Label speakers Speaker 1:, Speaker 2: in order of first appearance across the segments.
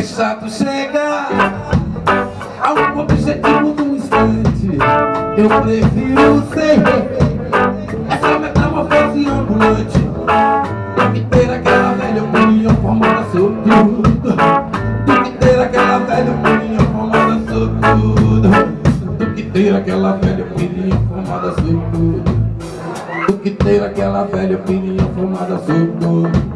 Speaker 1: chato chegar a um objetivo do instante. Eu prefiro ser essa metamorfose ambulante do que ter aquela velha opinião formada sobre tudo, do que ter aquela velha opinião formada sobre tudo, do que ter aquela velha opinião formada sobre tudo, do que ter aquela velha opinião formada sobre tudo.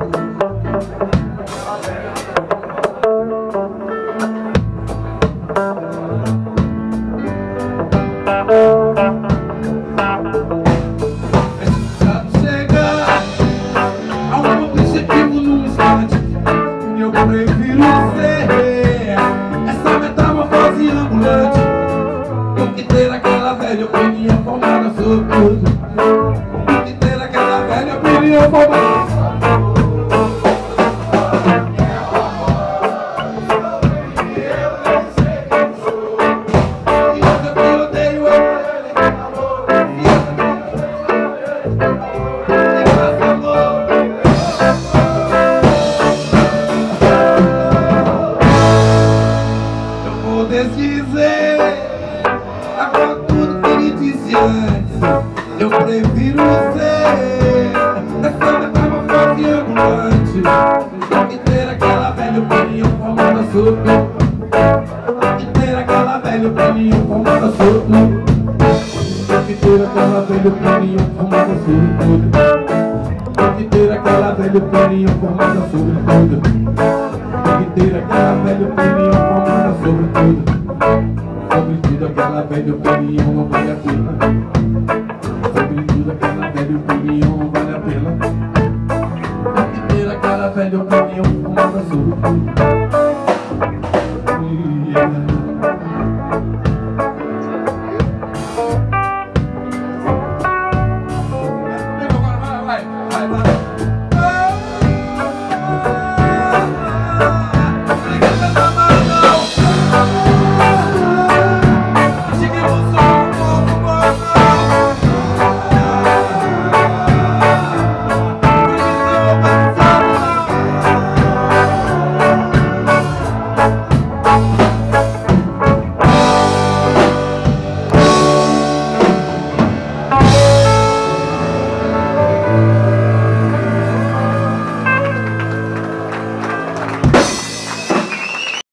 Speaker 1: Eu prefiro ser essa metamorfose ambulante do que ter aquela velha opinião formada sobre do que ter aquela velha opinião formada sobre do que ter aquela velha opinião formada sobre tudo, do que ter aquela velha opinião formada sobre tudo, do que ter aquela velha opinião formada sobre tudo, sobre tudo aquela velha opinião não vale a pena. Aquela velha opinião vale a pena. Tem que ter aquela velha opinião formada sobre tudo.